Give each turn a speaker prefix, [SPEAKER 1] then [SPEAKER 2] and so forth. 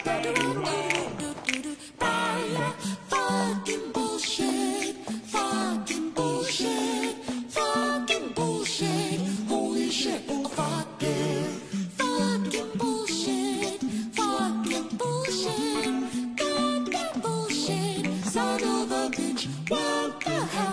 [SPEAKER 1] Fucking bullshit. Fucking bullshit. Fucking bullshit. Holy shit. Oh, fuck it. Fucking bullshit. Fucking bullshit. Goddamn bullshit. Son of a bitch. What the hell?